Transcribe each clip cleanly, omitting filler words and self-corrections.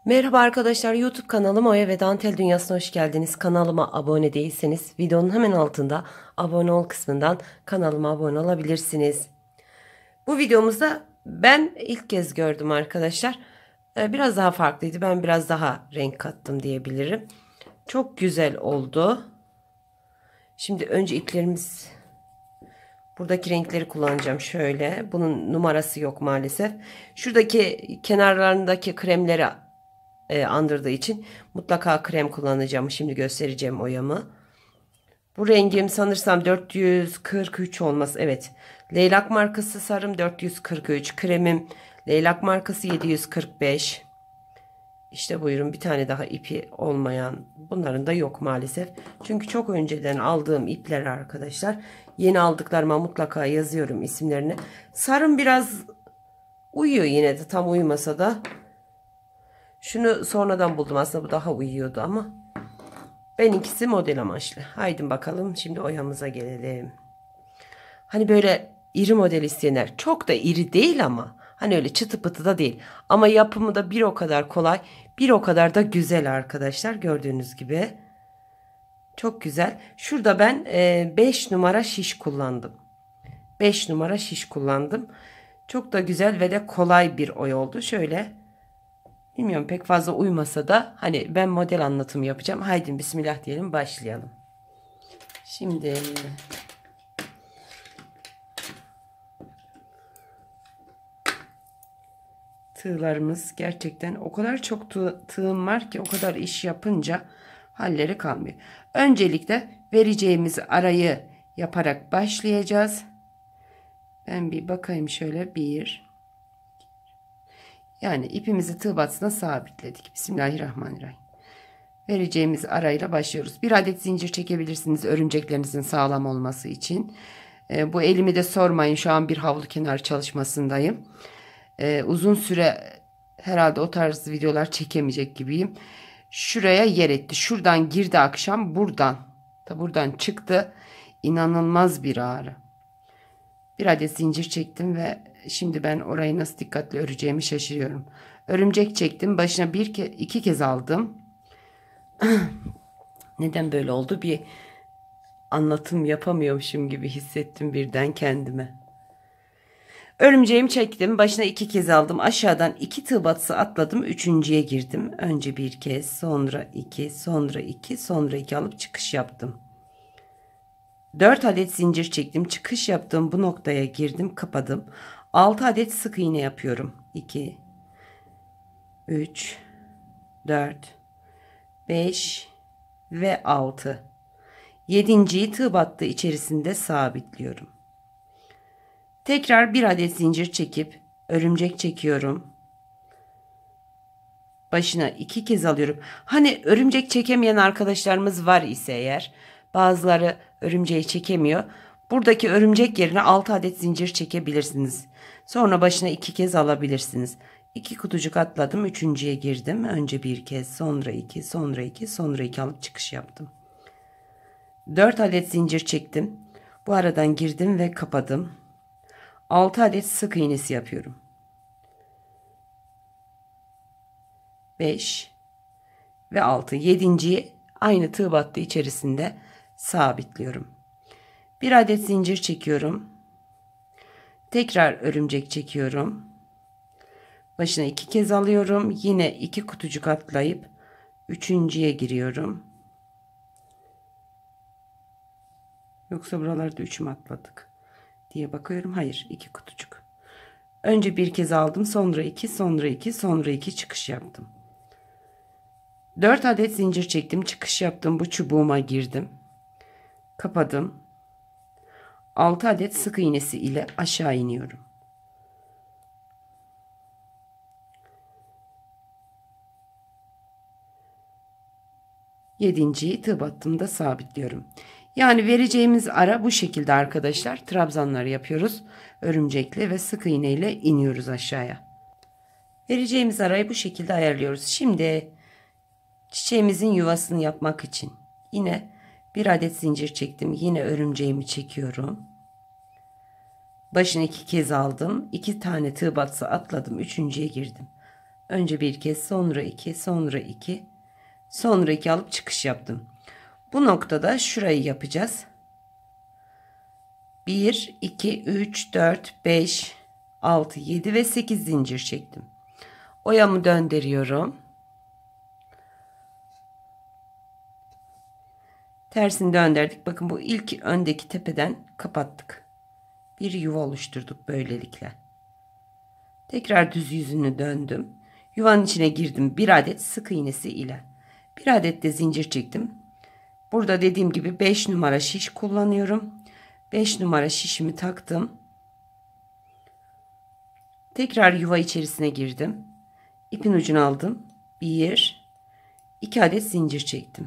Merhaba arkadaşlar, YouTube kanalıma Oya ve Dantel Dünyası'na hoş geldiniz. Kanalıma abone değilseniz videonun hemen altında abone ol kısmından kanalıma abone olabilirsiniz. Bu videomuzda ben ilk kez gördüm arkadaşlar. Biraz daha farklıydı. Ben biraz daha renk kattım diyebilirim. Çok güzel oldu. Şimdi önce iplerimiz, buradaki renkleri kullanacağım şöyle. Bunun numarası yok maalesef. Şuradaki kenarlarındaki kremleri andırdığı için mutlaka krem kullanacağım. Şimdi göstereceğim oyamı. Bu rengim sanırsam 443 olması. Evet. Leylak markası sarım 443. Kremim leylak markası 745. İşte buyurun, bir tane daha ipi olmayan. Bunların da yok maalesef. Çünkü çok önceden aldığım ipler arkadaşlar. Yeni aldıklarıma mutlaka yazıyorum isimlerini. Sarım biraz uyuyor, yine de tam uyumasa da. Şunu sonradan buldum, aslında bu daha uyuyordu ama benimkisi model amaçlı. Haydi bakalım, şimdi oyamıza gelelim. Hani böyle iri model isteyenler, çok da iri değil ama hani öyle çıtı pıtı da değil. Ama yapımı da bir o kadar kolay, bir o kadar da güzel arkadaşlar, gördüğünüz gibi. Çok güzel. Şurada ben 5 numara şiş kullandım. 5 numara şiş kullandım. Çok da güzel ve de kolay bir oy oldu. Şöyle, bilmiyorum, pek fazla uymasa da hani ben model anlatımı yapacağım. Haydi bismillah diyelim, başlayalım. Şimdi tığlarımız gerçekten o kadar çok tığım var ki, o kadar iş yapınca halleri kalmıyor. Öncelikle vereceğimiz arayı yaparak başlayacağız. Ben bir bakayım şöyle, yani ipimizi tığ batısına sabitledik. Bismillahirrahmanirrahim. Vereceğimiz arayla başlıyoruz. Bir adet zincir çekebilirsiniz örümceklerinizin sağlam olması için. Bu elimi de sormayın, şu an bir havlu kenarı çalışmasındayım. Uzun süre herhalde o tarz videolar çekemeyecek gibiyim. Şuraya yer etti. Şuradan girdi akşam, buradan çıktı. İnanılmaz bir ağrı. Bir adet zincir çektim ve şimdi ben orayı nasıl dikkatli öreceğimi şaşırıyorum. Örümcek çektim. Başına iki kez aldım. Neden böyle oldu? Bir anlatım yapamıyormuşum gibi hissettim birden kendime. Örümceğimi çektim. Başına iki kez aldım. Aşağıdan iki tığ batısı atladım. Üçüncüye girdim. Önce bir kez, sonra iki, sonra iki, sonra iki alıp çıkış yaptım. 4 adet zincir çektim. Çıkış yaptım. Bu noktaya girdim. Kapadım. 6 adet sık iğne yapıyorum. 2, 3, 4, 5 ve 6. 7.'yi tığ battı içerisinde sabitliyorum. Tekrar bir adet zincir çekip örümcek çekiyorum. Başına iki kez alıyorum. Hani örümcek çekemeyen arkadaşlarımız var ise eğer, bazıları örümceği çekemiyor. Buradaki örümcek yerine 6 adet zincir çekebilirsiniz. Sonra başına iki kez alabilirsiniz. 2 kutucuk atladım. Üçüncüye girdim. Önce bir kez, sonra iki, sonra iki, sonra iki alıp çıkış yaptım. 4 adet zincir çektim. Bu aradan girdim ve kapadım. 6 adet sık iğnesi yapıyorum. 5 ve 6. 7.'yi aynı tığ battı içerisinde sabitliyorum. Bir adet zincir çekiyorum. Tekrar örümcek çekiyorum. Başına iki kez alıyorum. Yine iki kutucuk atlayıp üçüncüye giriyorum. Yoksa buralarda 3 mü atladık diye bakıyorum. Hayır, iki kutucuk. Önce bir kez aldım. Sonra iki, sonra iki, sonra iki çıkış yaptım. 4 adet zincir çektim. Çıkış yaptım. Bu çubuğuma girdim. Kapadım. 6 adet sık iğnesi ile aşağı iniyorum. Yedinciyi tığ battığımda sabitliyorum. Yani vereceğimiz ara bu şekilde arkadaşlar. Trabzanlar yapıyoruz. Örümcekle ve sık iğne ile iniyoruz aşağıya. Vereceğimiz arayı bu şekilde ayarlıyoruz. Şimdi çiçeğimizin yuvasını yapmak için yine bir adet zincir çektim. Yine örümceğimi çekiyorum. Başına iki kez aldım. 2 tane tığ batısı atladım. Üçüncüye girdim. Önce bir kez, sonra iki, sonra iki, sonra iki alıp çıkış yaptım. Bu noktada şurayı yapacağız. 1, 2, 3, 4, 5, 6, 7 ve 8 zincir çektim. Oyamı döndürüyorum. Tersini döndürdük. Bakın bu ilk öndeki tepeden kapattık. Bir yuva oluşturduk böylelikle. Tekrar düz yüzünü döndüm. Yuvanın içine girdim. Bir adet sık iğnesi ile. Bir adet de zincir çektim. Burada dediğim gibi 5 numara şiş kullanıyorum. 5 numara şişimi taktım. Tekrar yuva içerisine girdim. İpin ucunu aldım. 1, 2 adet zincir çektim.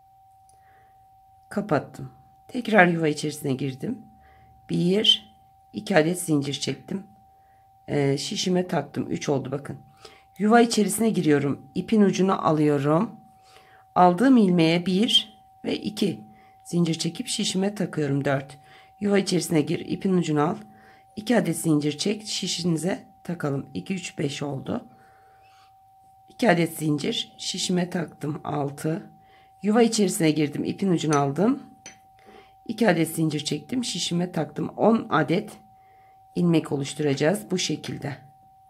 Kapattım. Tekrar yuva içerisine girdim. 1, 2 adet zincir çektim. Şişime taktım. 3 oldu bakın. Yuva içerisine giriyorum. İpin ucunu alıyorum. Aldığım ilmeğe 1 ve 2 zincir çekip şişime takıyorum. 4. Yuva içerisine gir. İpin ucunu al. 2 adet zincir çek. Şişinize takalım. 2, 3, 5 oldu. 2 adet zincir. Şişime taktım. 6. Yuva içerisine girdim. İpin ucunu aldım. 2 adet zincir çektim. Şişime taktım. 10 adet ilmek oluşturacağız. Bu şekilde.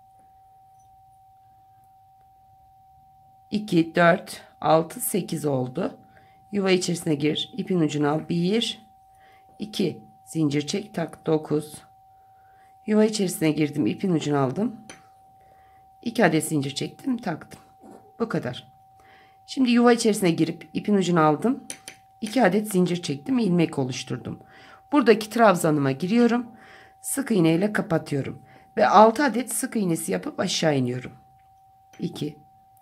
2, 4, 6, 8 oldu. Yuva içerisine gir. İpin ucunu al. 1, 2 zincir çek. Tak. 9. Yuva içerisine girdim. İpin ucunu aldım. 2 adet zincir çektim. Taktım. Bu kadar. Şimdi yuva içerisine girip ipin ucunu aldım. 2 adet zincir çektim. İlmek oluşturdum. Buradaki trabzanıma giriyorum. Sık iğne ile kapatıyorum. Ve 6 adet sık iğnesi yapıp aşağı iniyorum. 2,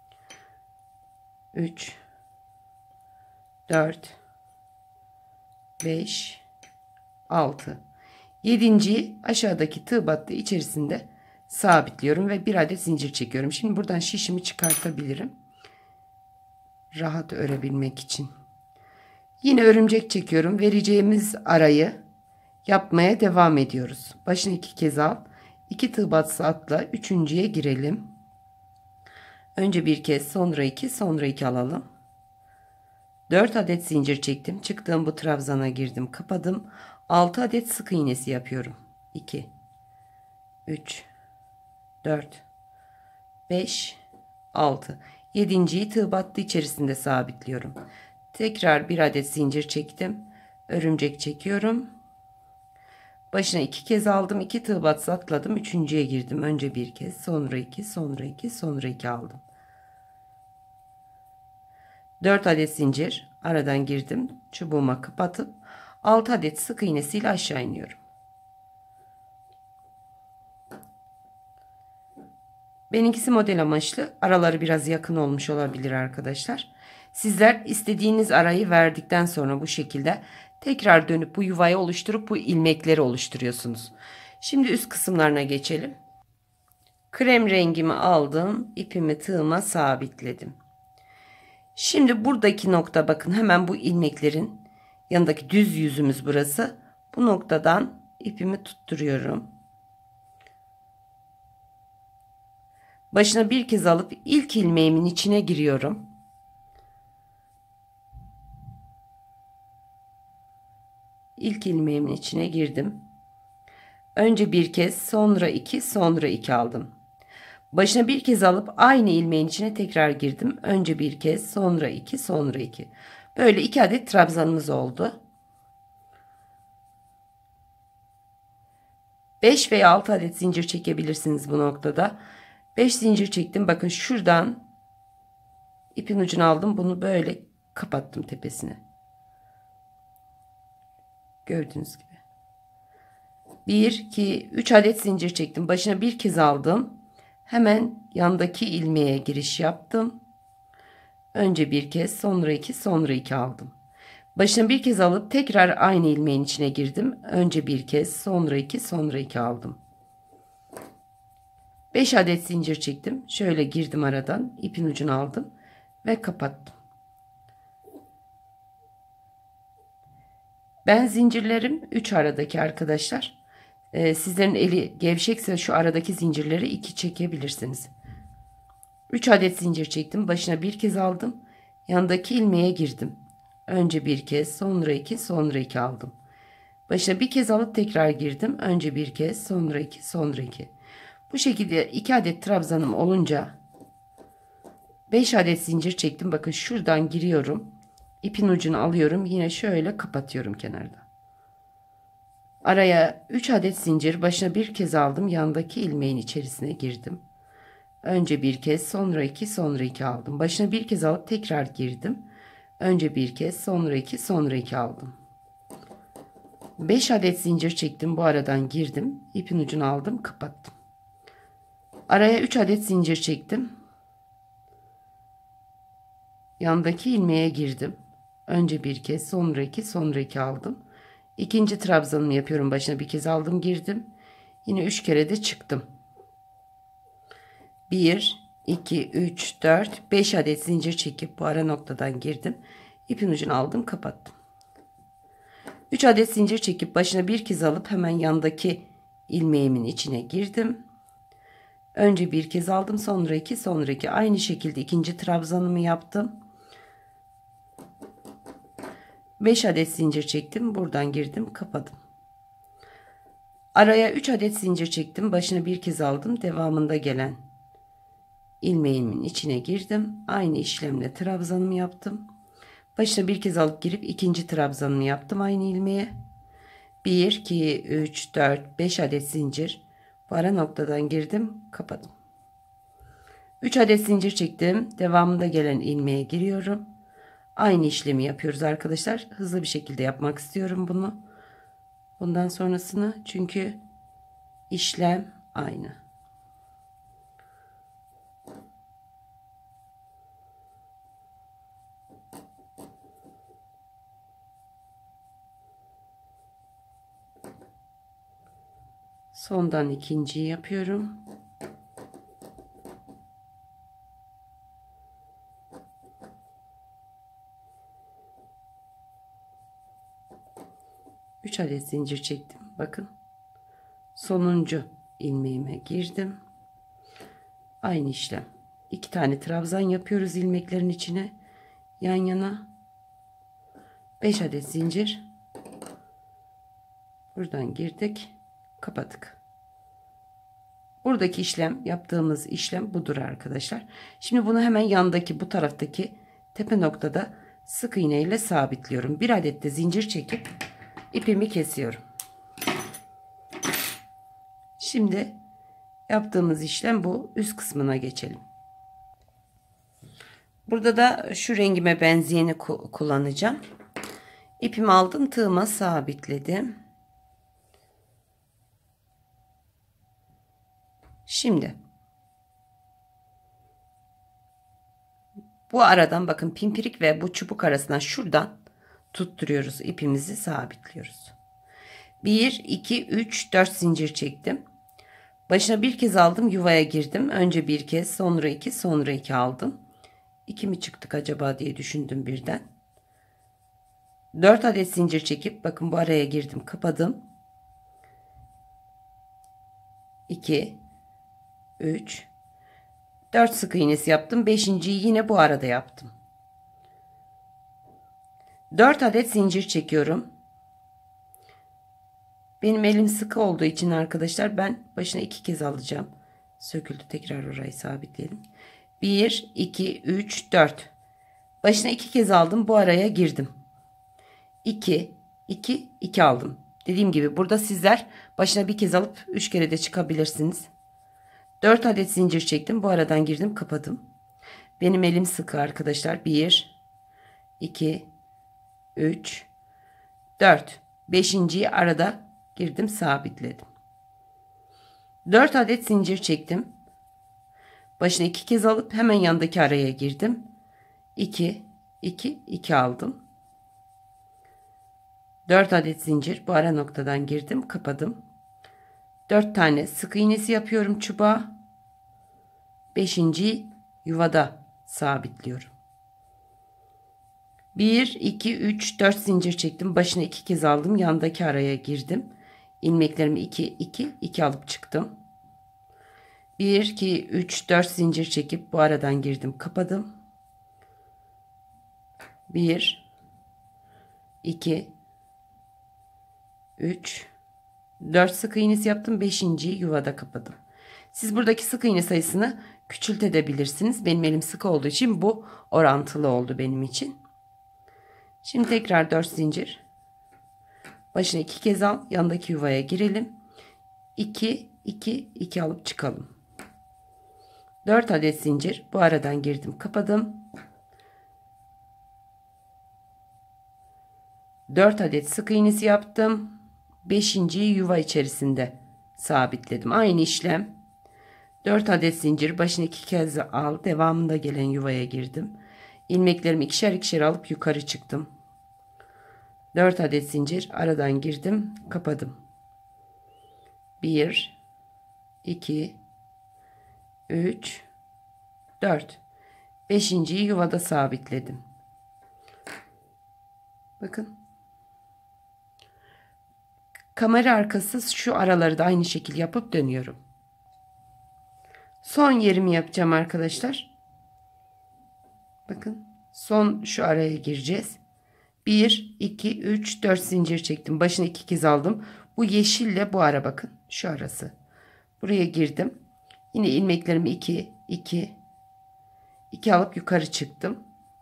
3, 4, 5, 6. 7.'yi aşağıdaki tığ battı içerisinde sabitliyorum ve bir adet zincir çekiyorum. Şimdi buradan şişimi çıkartabilirim. Rahat örebilmek için. Yine örümcek çekiyorum. Vereceğimiz arayı yapmaya devam ediyoruz. Başını 2 kez al. 2 tığ battı atla. Üçüncüye girelim. Önce bir kez, sonra 2, sonra 2 alalım. 4 adet zincir çektim. Çıktığım bu trabzana girdim. Kapadım. 6 adet sık iğnesi yapıyorum. 2, 3, 4, 5, 6. 7.'yi tığ battı içerisinde sabitliyorum. Tekrar bir adet zincir çektim. Örümcek çekiyorum. Başına 2 kez aldım. 2 tığ battı atladım. Üçüncüye girdim. Önce bir kez, sonra 2, sonra 2, sonra 2 aldım. 4 adet zincir aradan girdim. Çubuğuma kapatıp 6 adet sık iğnesiyle aşağı iniyorum. Benimkisi model amaçlı. Araları biraz yakın olmuş olabilir arkadaşlar. Sizler istediğiniz arayı verdikten sonra bu şekilde tekrar dönüp bu yuvayı oluşturup bu ilmekleri oluşturuyorsunuz. Şimdi üst kısımlarına geçelim. Krem rengimi aldım. İpimi tığıma sabitledim. Şimdi buradaki nokta, bakın hemen bu ilmeklerin yanındaki düz yüzümüz burası. Bu noktadan ipimi tutturuyorum. Başına bir kez alıp ilk ilmeğimin içine giriyorum. İlk ilmeğimin içine girdim. Önce bir kez, sonra 2, sonra 2 aldım. Başına bir kez alıp aynı ilmeğin içine tekrar girdim. Önce bir kez, sonra 2, sonra 2. Böyle 2 adet trabzanımız oldu. 5 veya 6 adet zincir çekebilirsiniz bu noktada. 5 zincir çektim. Bakın şuradan ipin ucunu aldım. Bunu böyle kapattım tepesine. Gördüğünüz gibi. 1, 2, 3 adet zincir çektim. Başına bir kez aldım. Hemen yandaki ilmeğe giriş yaptım. Önce bir kez, sonra 2, sonra 2 aldım. Başına bir kez alıp tekrar aynı ilmeğin içine girdim. Önce bir kez, sonra 2, sonra 2 aldım. 5 adet zincir çektim. Şöyle girdim aradan. İpin ucunu aldım ve kapattım. Ben zincirlerim 3 aradaki arkadaşlar. Sizlerin eli gevşekse şu aradaki zincirleri 2 çekebilirsiniz. 3 adet zincir çektim. Başına bir kez aldım. Yandaki ilmeğe girdim. Önce bir kez, sonra iki, sonra iki aldım. Başına bir kez alıp tekrar girdim. Önce bir kez, sonra iki, sonra iki. Bu şekilde 2 adet trabzanım olunca 5 adet zincir çektim. Bakın şuradan giriyorum. İpin ucunu alıyorum. Yine şöyle kapatıyorum kenarda. Araya 3 adet zincir, başına bir kez aldım. Yandaki ilmeğin içerisine girdim. Önce bir kez, sonra iki, sonra iki aldım. Başına bir kez alıp tekrar girdim. Önce bir kez, sonra iki, sonra iki aldım. 5 adet zincir çektim. Bu aradan girdim. İpin ucunu aldım, kapattım. Araya 3 adet zincir çektim. Yandaki ilmeğe girdim. Önce bir kez, sonra iki, sonra iki aldım. İkinci trabzanımı yapıyorum. Başına bir kez aldım, girdim. Yine 3 kere de çıktım. 1, 2, 3, 4, 5 adet zincir çekip bu ara noktadan girdim. İpin ucunu aldım, kapattım. 3 adet zincir çekip başına bir kez alıp hemen yandaki ilmeğimin içine girdim. Önce bir kez aldım, sonra iki, sonra iki. Aynı şekilde ikinci trabzanımı yaptım. 5 adet zincir çektim. Buradan girdim, kapadım. Araya 3 adet zincir çektim. Başına bir kez aldım. Devamında gelen ilmeğimin içine girdim. Aynı işlemle trabzanımı yaptım. Başına bir kez alıp girip ikinci trabzanımı yaptım aynı ilmeğe. 1, 2, 3, 4, 5 adet zincir. Bu ara noktadan girdim, kapadım. 3 adet zincir çektim. Devamında gelen ilmeğe giriyorum. Aynı işlemi yapıyoruz arkadaşlar. Hızlı bir şekilde yapmak istiyorum bunu. Bundan sonrasını, çünkü işlem aynı. Sondan ikinciyi yapıyorum. Üç adet zincir çektim. Bakın. Sonuncu ilmeğime girdim. Aynı işlem. 2 tane trabzan yapıyoruz ilmeklerin içine. Yan yana. 5 adet zincir. Buradan girdik. Kapadık. Buradaki işlem, yaptığımız işlem budur arkadaşlar. Şimdi bunu hemen yandaki, bu taraftaki tepe noktada sık iğne ile sabitliyorum. Bir adet de zincir çekip ipimi kesiyorum. Şimdi yaptığımız işlem bu. Üst kısmına geçelim. Burada da şu rengime benzeyeni kullanacağım. İpimi aldım, tığıma sabitledim. Şimdi bu aradan bakın, pimpirik ve bu çubuk arasından şuradan tutturuyoruz, ipimizi sabitliyoruz. 1, 2, 3, 4 zincir çektim. Başına bir kez aldım, yuvaya girdim. Önce bir kez, sonra iki, sonra iki aldım. 2 mi çıktık acaba diye düşündüm birden. 4 adet zincir çekip bakın bu araya girdim, kapadım. 2, 3, 4 sık iğnesi yaptım. 5.'yi yine bu arada yaptım. 4 adet zincir çekiyorum. Benim elim sıkı olduğu için arkadaşlar ben başına 2 kez alacağım. Söküldü, tekrar orayı sabitleyelim. 1, 2, 3, 4. Başına 2 kez aldım, bu araya girdim. 2, 2, 2 aldım. Dediğim gibi burada sizler başına bir kez alıp 3 kere de çıkabilirsiniz. 4 adet zincir çektim. Bu aradan girdim, kapadım. Benim elim sıkı arkadaşlar. 1, 2, 3, 4. 5.'yi arada girdim, sabitledim. 4 adet zincir çektim. Başına 2 kez alıp hemen yandaki araya girdim. 2, 2, 2 aldım. 4 adet zincir bu ara noktadan girdim, kapadım. 4 tane sık iğnesi yapıyorum çubuğa. 5.'yi yuvada sabitliyorum. 1, 2, 3, 4 zincir çektim. Başına 2 kez aldım. Yandaki araya girdim. İlmeklerimi 2, 2, 2 alıp çıktım. 1, 2, 3, 4 zincir çekip bu aradan girdim, kapadım. 1, 2, 3, 4 sık iğnesi yaptım. 5.'yi yuvada kapadım. Siz buradaki sık iğne sayısını küçültebilirsiniz. Benim elim sık olduğu için bu orantılı oldu benim için. Şimdi tekrar 4 zincir. Başına 2 kez al. Yandaki yuvaya girelim. 2, 2, 2 alıp çıkalım. 4 adet zincir. Bu aradan girdim, kapadım. 4 adet sık iğnesi yaptım. 5.'yi yuva içerisinde sabitledim. Aynı işlem. 4 adet zincir, başına 2 kez al. Devamında gelen yuvaya girdim. İlmeklerimi ikişer ikişer alıp yukarı çıktım. 4 adet zincir, aradan girdim, kapadım. 1, 2, 3, 4. 5.'yi yuvada sabitledim. Bakın. Kamera arkası şu araları da aynı şekilde yapıp dönüyorum. Son yerimi yapacağım arkadaşlar. Bakın. Son şu araya gireceğiz. 1, 2, 3, 4 zincir çektim. Başına 2 kez aldım. Bu yeşille bu ara, bakın. Şu arası. Buraya girdim. Yine ilmeklerimi 2, 2, 2 alıp yukarı çıktım.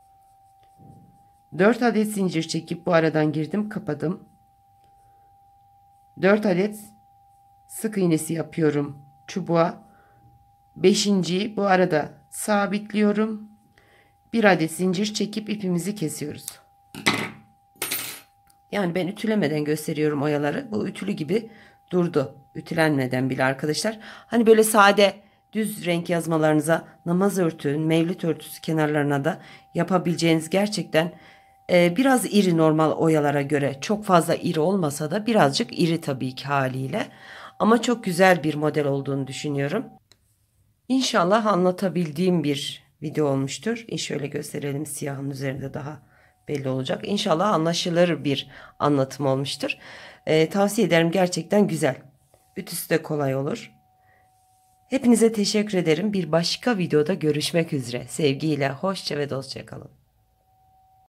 4 adet zincir çekip bu aradan girdim, kapadım. 4 adet sık iğnesi yapıyorum çubuğa. 5.'yi bu arada sabitliyorum. 1 adet zincir çekip ipimizi kesiyoruz. Yani ben ütülemeden gösteriyorum oyaları. Bu ütülü gibi durdu. Ütülenmeden bile arkadaşlar. Hani böyle sade düz renk yazmalarınıza, namaz örtün, mevlüt örtüsü kenarlarına da yapabileceğiniz gerçekten biraz iri normal oyalara göre. Çok fazla iri olmasa da birazcık iri tabii ki haliyle. Ama çok güzel bir model olduğunu düşünüyorum. İnşallah anlatabildiğim bir video olmuştur. Şöyle gösterelim, siyahın üzerinde daha belli olacak. İnşallah anlaşılır bir anlatım olmuştur. Tavsiye ederim, gerçekten güzel. Ütüsü de kolay olur. Hepinize teşekkür ederim. Bir başka videoda görüşmek üzere. Sevgiyle, hoşça ve dostça kalın.